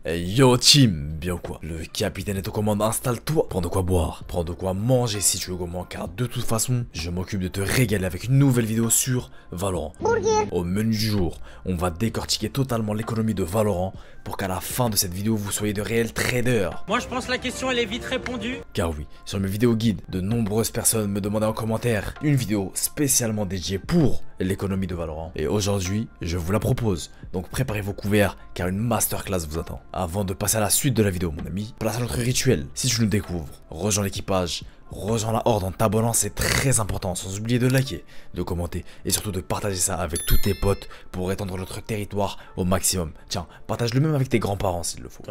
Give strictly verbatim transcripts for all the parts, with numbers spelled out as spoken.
Hey yo team, bien quoi? Le capitaine est aux commandes, installe-toi. Prends de quoi boire, prends de quoi manger si tu veux comment, car de toute façon, je m'occupe de te régaler avec une nouvelle vidéo sur Valorant. Au menu du jour, on va décortiquer totalement l'économie de Valorant pour qu'à la fin de cette vidéo, vous soyez de réels traders. Moi je pense que la question elle est vite répondue. Car oui, sur mes vidéos guides, de nombreuses personnes me demandaient en commentaire une vidéo spécialement dédiée pour l'économie de Valorant. Et aujourd'hui, je vous la propose. Donc préparez vos couverts car une masterclass vous attend. Avant de passer à la suite de la vidéo mon ami, place à notre rituel. Si tu nous découvres, rejoins l'équipage, rejoins la horde en t'abonnant, c'est très important. Sans oublier de liker, de commenter et surtout de partager ça avec tous tes potes pour étendre notre territoire au maximum. Tiens, partage-le même avec tes grands-parents s'il le faut.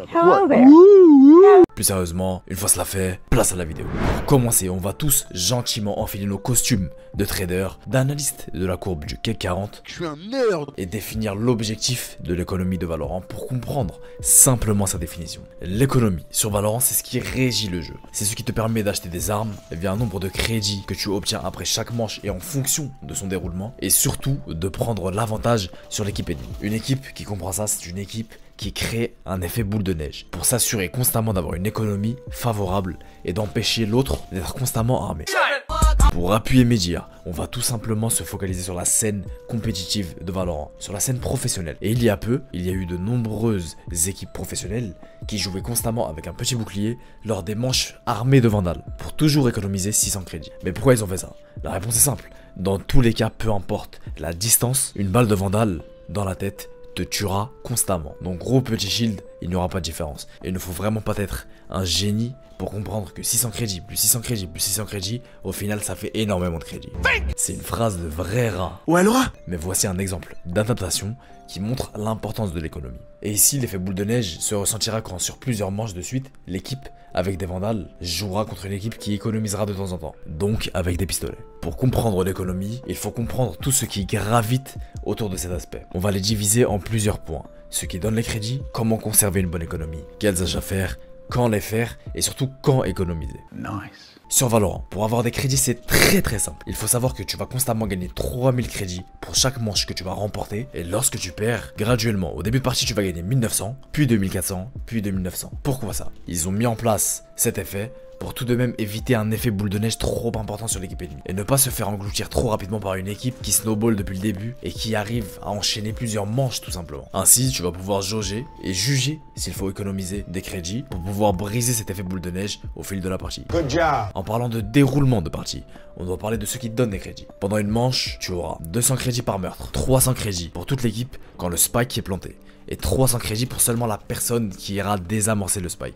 Plus sérieusement, une fois cela fait, place à la vidéo. Pour commencer, on va tous gentiment enfiler nos costumes de traders, d'analystes de la courbe du C A C quarante. Je suis un nerd. Et définir l'objectif de l'économie de Valorant pour comprendre simplement sa définition. L'économie sur Valorant, c'est ce qui régit le jeu. C'est ce qui te permet d'acheter des armes via un nombre de crédits que tu obtiens après chaque manche et en fonction de son déroulement. Et surtout, de prendre l'avantage sur l'équipe ennemie. Une équipe qui comprend ça, c'est une équipe qui crée un effet boule de neige pour s'assurer constamment d'avoir une économie favorable et d'empêcher l'autre d'être constamment armé. Pour appuyer mes dires, on va tout simplement se focaliser sur la scène compétitive de Valorant, sur la scène professionnelle. Et il y a peu, il y a eu de nombreuses équipes professionnelles qui jouaient constamment avec un petit bouclier lors des manches armées de Vandal pour toujours économiser six cents crédits. Mais pourquoi ils ont fait ça? La réponse est simple. Dans tous les cas, peu importe la distance, une balle de Vandal dans la tête te tuera constamment. Donc gros petit shield, il n'y aura pas de différence. Et il ne faut vraiment pas être un génie pour comprendre que six cents crédits, plus six cents crédits, plus six cents crédits, au final ça fait énormément de crédits. C'est une phrase de vrai rat. Ouais Laura. Mais voici un exemple d'adaptation qui montre l'importance de l'économie. Et ici l'effet boule de neige se ressentira quand sur plusieurs manches de suite, l'équipe avec des vandales jouera contre une équipe qui économisera de temps en temps, donc avec des pistolets. Pour comprendre l'économie, il faut comprendre tout ce qui gravite autour de cet aspect. On va les diviser en plusieurs points. Ce qui donne les crédits, comment conserver une bonne économie, quels achats faire, quand les faire et surtout quand économiser. Nice. Sur Valorant, pour avoir des crédits c'est très très simple. Il faut savoir que tu vas constamment gagner trois mille crédits pour chaque manche que tu vas remporter. Et lorsque tu perds, graduellement, au début de partie tu vas gagner mille neuf cents, puis deux mille quatre cents, puis deux mille neuf cents. Pourquoi ça? Ils ont mis en place cet effet pour tout de même éviter un effet boule de neige trop important sur l'équipe ennemie. Et ne pas se faire engloutir trop rapidement par une équipe qui snowball depuis le début et qui arrive à enchaîner plusieurs manches tout simplement. Ainsi, tu vas pouvoir jauger et juger s'il faut économiser des crédits pour pouvoir briser cet effet boule de neige au fil de la partie. Good job. En parlant de déroulement de partie, on doit parler de ce qui te donne des crédits. Pendant une manche, tu auras deux cents crédits par meurtre, trois cents crédits pour toute l'équipe quand le spike est planté, et trois cents crédits pour seulement la personne qui ira désamorcer le spike.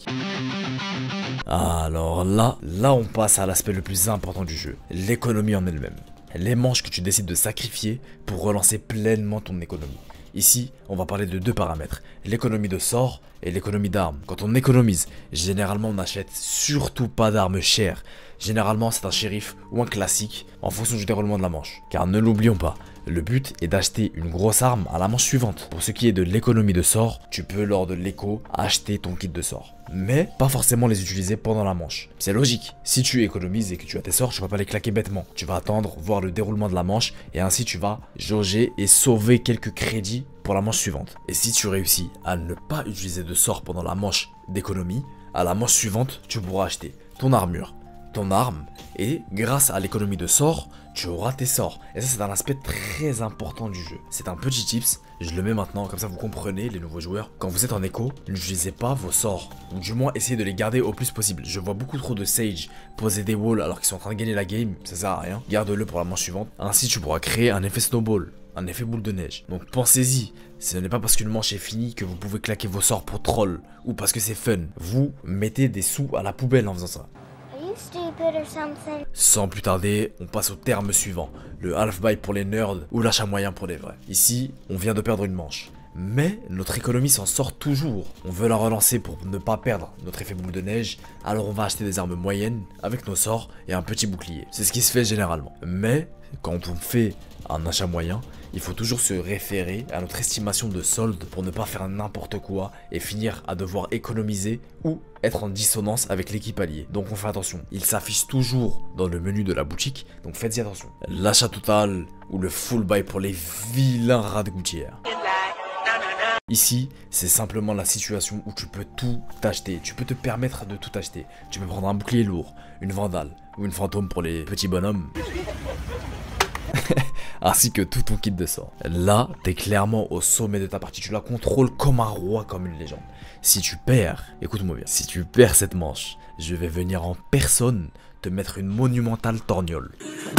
Alors là, là on passe à l'aspect le plus important du jeu, l'économie en elle-même. Les manches que tu décides de sacrifier pour relancer pleinement ton économie. Ici, on va parler de deux paramètres, l'économie de sort et l'économie d'armes. Quand on économise, généralement on n'achète surtout pas d'armes chères. Généralement c'est un shérif ou un classique en fonction du déroulement de la manche. Car ne l'oublions pas, le but est d'acheter une grosse arme à la manche suivante. Pour ce qui est de l'économie de sort, tu peux lors de l'écho acheter ton kit de sort. Mais pas forcément les utiliser pendant la manche. C'est logique, si tu économises et que tu as tes sorts, tu vas pas les claquer bêtement. Tu vas attendre, voir le déroulement de la manche et ainsi tu vas jauger et sauver quelques crédits pour la manche suivante. Et si tu réussis à ne pas utiliser de sort pendant la manche d'économie, à la manche suivante, tu pourras acheter ton armure, ton arme et grâce à l'économie de sort, tu auras tes sorts. Et ça c'est un aspect très important du jeu. C'est un petit tips, je le mets maintenant, comme ça vous comprenez les nouveaux joueurs. Quand vous êtes en écho, n'utilisez pas vos sorts, ou du moins essayez de les garder au plus possible. Je vois beaucoup trop de Sage poser des walls alors qu'ils sont en train de gagner la game, ça sert à rien. Garde-le pour la manche suivante, ainsi tu pourras créer un effet snowball, un effet boule de neige. Donc pensez-y, ce n'est pas parce qu'une manche est finie que vous pouvez claquer vos sorts pour troll, ou parce que c'est fun. Vous mettez des sous à la poubelle en faisant ça. Sans plus tarder, on passe au terme suivant, le half-buy pour les nerds ou l'achat moyen pour les vrais. Ici, on vient de perdre une manche. Mais notre économie s'en sort toujours. On veut la relancer pour ne pas perdre notre effet boule de neige, alors on va acheter des armes moyennes avec nos sorts et un petit bouclier. C'est ce qui se fait généralement. Mais quand on fait un achat moyen, il faut toujours se référer à notre estimation de solde pour ne pas faire n'importe quoi et finir à devoir économiser ou être en dissonance avec l'équipe alliée. Donc on fait attention, il s'affiche toujours dans le menu de la boutique, donc faites-y attention. L'achat total ou le full buy pour les vilains rats de gouttière. Ici, c'est simplement la situation où tu peux tout acheter. Tu peux te permettre de tout acheter. Tu peux prendre un bouclier lourd, une vandale ou une fantôme pour les petits bonhommes. Ainsi que tout ton kit de sort. Là, t'es clairement au sommet de ta partie. Tu la contrôles comme un roi, comme une légende. Si tu perds, écoute-moi bien, si tu perds cette manche, je vais venir en personne te mettre une monumentale torgnole.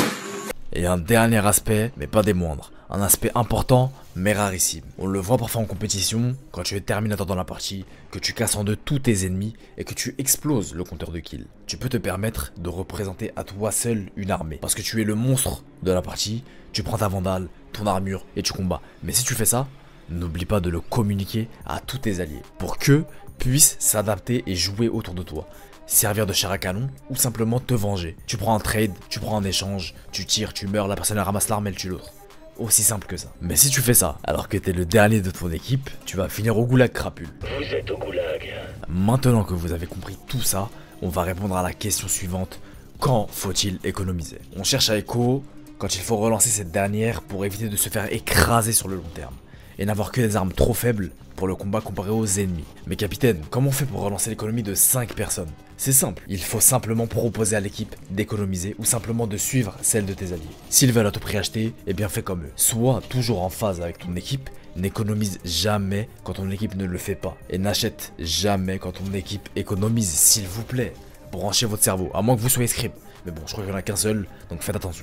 Et un dernier aspect, mais pas des moindres, un aspect important, mais rarissime. On le voit parfois en compétition, quand tu es Terminator dans la partie, que tu casses en deux tous tes ennemis et que tu exploses le compteur de kills. Tu peux te permettre de représenter à toi seul une armée, parce que tu es le monstre de la partie, tu prends ta vandale, ton armure et tu combats. Mais si tu fais ça, n'oublie pas de le communiquer à tous tes alliés, pour qu'eux puissent s'adapter et jouer autour de toi. Servir de chair à canon ou simplement te venger. Tu prends un trade, tu prends un échange, tu tires, tu meurs, la personne elle ramasse l'arme, elle tue l'autre. Aussi simple que ça. Mais si tu fais ça, alors que t'es le dernier de ton équipe, tu vas finir au goulag crapule. Vous êtes au goulag. Maintenant que vous avez compris tout ça, on va répondre à la question suivante. Quand faut-il économiser? On cherche à écho quand il faut relancer cette dernière pour éviter de se faire écraser sur le long terme. Et n'avoir que des armes trop faibles pour le combat comparé aux ennemis. Mais capitaine, comment on fait pour relancer l'économie de cinq personnes? C'est simple, il faut simplement proposer à l'équipe d'économiser ou simplement de suivre celle de tes alliés. S'ils veulent à tout prix acheter, eh bien fais comme eux. Sois toujours en phase avec ton équipe, n'économise jamais quand ton équipe ne le fait pas. Et n'achète jamais quand ton équipe économise, s'il vous plaît. Branchez votre cerveau, à moins que vous soyez script. Mais bon, je crois qu'il n'y en a qu'un seul, donc faites attention.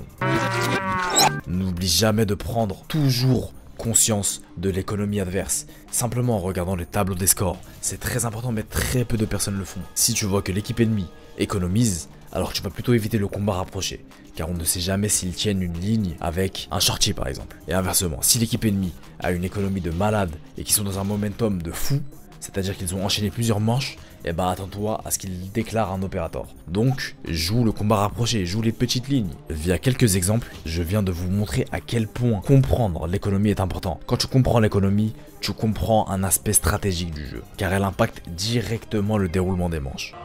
N'oublie jamais de prendre toujours conscience de l'économie adverse, simplement en regardant les tableaux des scores. C'est très important, mais très peu de personnes le font. Si tu vois que l'équipe ennemie économise, alors tu vas plutôt éviter le combat rapproché, car on ne sait jamais s'ils tiennent une ligne avec un shorty par exemple. Et inversement, si l'équipe ennemie a une économie de malade et qu'ils sont dans un momentum de fou, c'est-à-dire qu'ils ont enchaîné plusieurs manches, et bah attends-toi à ce qu'ils déclarent un opérateur. Donc, joue le combat rapproché, joue les petites lignes. Via quelques exemples, je viens de vous montrer à quel point comprendre l'économie est important. Quand tu comprends l'économie, tu comprends un aspect stratégique du jeu, car elle impacte directement le déroulement des manches.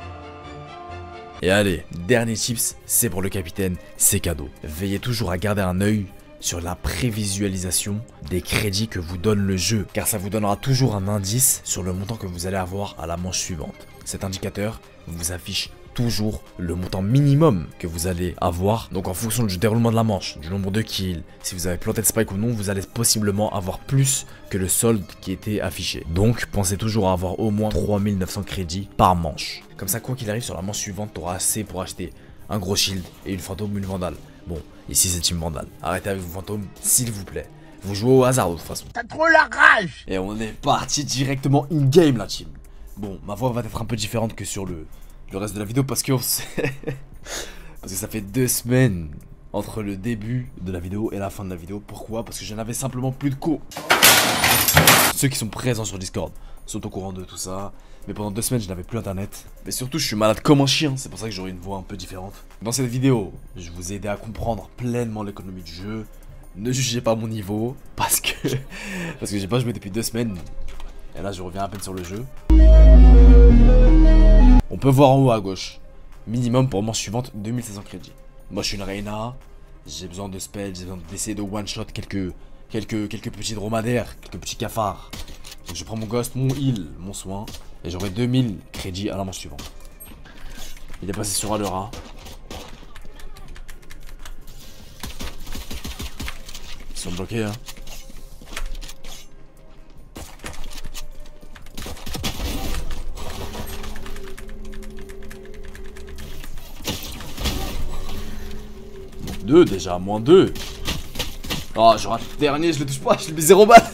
Et allez, dernier tips, c'est pour le capitaine, c'est cadeau. Veillez toujours à garder un œil sur la prévisualisation des crédits que vous donne le jeu, car ça vous donnera toujours un indice sur le montant que vous allez avoir à la manche suivante. Cet indicateur vous affiche toujours le montant minimum que vous allez avoir, donc en fonction du déroulement de la manche, du nombre de kills, si vous avez planté de spike ou non, vous allez possiblement avoir plus que le solde qui était affiché. Donc pensez toujours à avoir au moins trois mille neuf cents crédits par manche. Comme ça, quoi qu'il arrive, sur la manche suivante, tu auras assez pour acheter un gros shield et une fantôme ou une vandale. Bon, ici c'est Team Vandal. Arrêtez avec vos fantômes, s'il vous plaît. Vous jouez au hasard de toute façon. T'as trop la rage. Et on est parti directement in-game la team. Bon, ma voix va être un peu différente que sur le, le reste de la vidéo parce que parce que ça fait deux semaines entre le début de la vidéo et la fin de la vidéo. Pourquoi? Parce que je n'avais simplement plus de co. Ceux qui sont présents sur Discord sont au courant de tout ça. Mais pendant deux semaines je n'avais plus internet. Mais surtout je suis malade comme un chien. C'est pour ça que j'aurai une voix un peu différente. Dans cette vidéo, je vous ai aidé à comprendre pleinement l'économie du jeu. Ne jugez pas mon niveau. Parce que Parce que j'ai pas joué depuis deux semaines. Et là je reviens à peine sur le jeu. On peut voir en haut à gauche. Minimum pour manche suivante deux mille sept cents crédits. Moi je suis une Reina. J'ai besoin de spells. J'ai besoin d'essayer de one shot quelques, quelques, quelques petits dromadaires. Quelques petits cafards. Donc je prends mon ghost, mon heal, mon soin. Et j'aurai deux mille crédits à la manche suivante. Il est passé sur Alera. Ils sont bloqués hein. deux déjà, moins deux. Oh, je rate le dernier, je le touche pas, je lui mets zéro balle.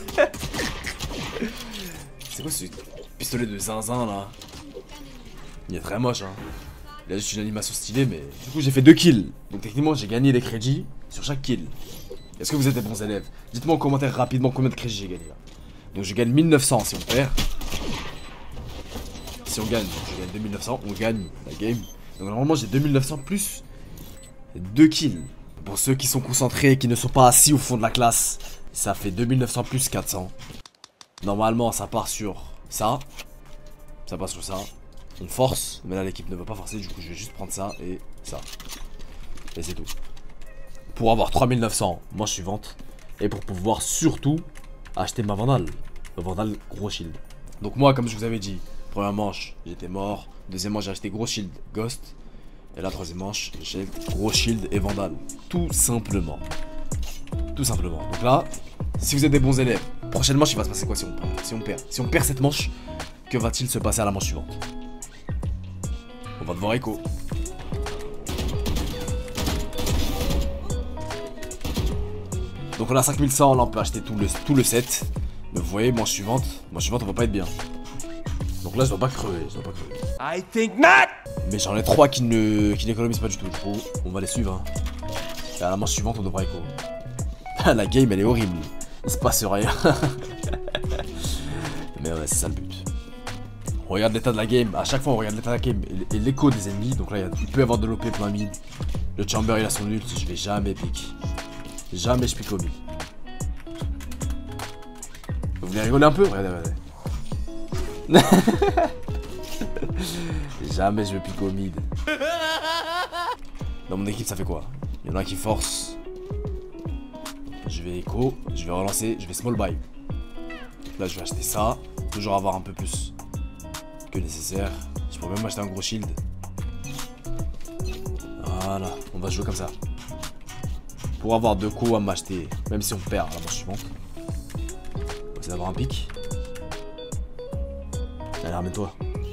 C'est quoi ce pistolet de zinzin là? Il est très moche hein. Il a juste une animation stylée, mais du coup j'ai fait deux kills. Donc techniquement j'ai gagné des crédits sur chaque kill. Est-ce que vous êtes des bons élèves? Dites-moi en commentaire rapidement combien de crédits j'ai gagné là. Donc je gagne mille neuf cents si on perd. Si on gagne, je gagne deux mille neuf cents, on gagne la game. Donc normalement j'ai deux mille neuf cents plus deux kills. Pour ceux qui sont concentrés et qui ne sont pas assis au fond de la classe, ça fait deux mille neuf cents plus quatre cents. Normalement ça part sur ça. Ça part sur ça. On force, mais là l'équipe ne veut pas forcer, du coup je vais juste prendre ça et ça. Et c'est tout. Pour avoir trois mille neuf cents manche suivante. Et pour pouvoir surtout acheter ma vandale. Vandal, gros shield. Donc moi, comme je vous avais dit, première manche, j'étais mort. Deuxième manche, j'ai acheté gros shield, Ghost. Et la troisième manche, j'ai gros shield et Vandal. Tout simplement. Tout simplement. Donc là, si vous êtes des bons élèves, prochaine manche, il va se passer quoi si on perd? Si on perd, si on perd cette manche, que va-t-il se passer à la manche suivante? On va devoir écho. Donc on a cinq mille cent, là on peut acheter tout le, tout le set. Mais vous voyez, manche suivante, manche suivante on va pas être bien. Donc là je dois pas crever, je dois pas crever. I think not. Mais j'en ai trois qui ne qui n'économisent pas du tout. Du coup, on va les suivre. Hein. Et à la manche suivante on devra écho. La game elle est horrible. Il se passe rien. Mais ouais, c'est ça le but. On regarde l'état de la game. À chaque fois on regarde l'état de la game et l'écho des ennemis. Donc là il peut y avoir de l'O P plein mid. Le chamber il a son ult. Je vais jamais pique. Jamais je pique au mid. Vous voulez rigoler un peu? Regardez, regardez. Jamais je pique au mid. Dans mon équipe ça fait quoi? Il y en a qui force. Je vais écho, je vais relancer, je vais small buy. Là je vais acheter ça. Toujours avoir un peu plus que nécessaire. Je pourrais même acheter un gros shield. Voilà, on va jouer comme ça. Pour avoir de quoi m'acheter, même si on perd à la manche suivante. On va essayer d'avoir un pic. Allez, ramène-toi.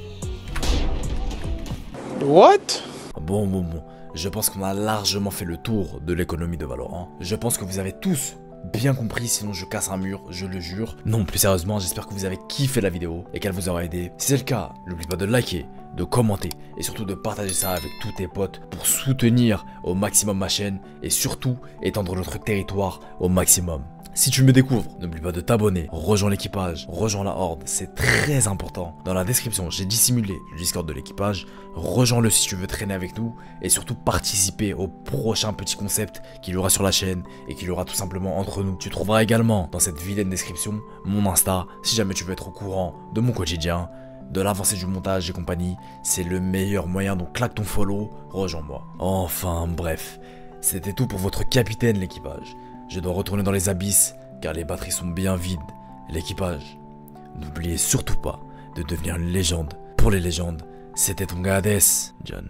What? Bon, bon, bon. Je pense qu'on a largement fait le tour de l'économie de Valorant. Je pense que vous avez tous bien compris, sinon je casse un mur, je le jure. Non, plus sérieusement, j'espère que vous avez kiffé la vidéo et qu'elle vous aura aidé. Si c'est le cas, n'oublie pas de liker, de commenter et surtout de partager ça avec tous tes potes pour soutenir au maximum ma chaîne et surtout étendre notre territoire au maximum. Si tu me découvres, n'oublie pas de t'abonner, rejoins l'équipage, rejoins la horde, c'est très important. Dans la description, j'ai dissimulé le Discord de l'équipage, rejoins-le si tu veux traîner avec nous et surtout participer au prochain petit concept qu'il y aura sur la chaîne et qu'il y aura tout simplement entre nous. Tu trouveras également dans cette vilaine description mon Insta si jamais tu veux être au courant de mon quotidien, de l'avancée du montage et compagnie. C'est le meilleur moyen, donc claque ton follow, rejoins-moi. Enfin bref, c'était tout pour votre capitaine l'équipage. Je dois retourner dans les abysses, car les batteries sont bien vides. L'équipage, n'oubliez surtout pas de devenir une légende. Pour les légendes, c'était ton gars Hades, John.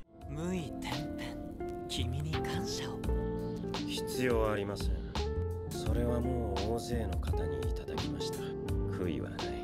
必要ありません。それはもう大勢の方にいただきました。悔いはない。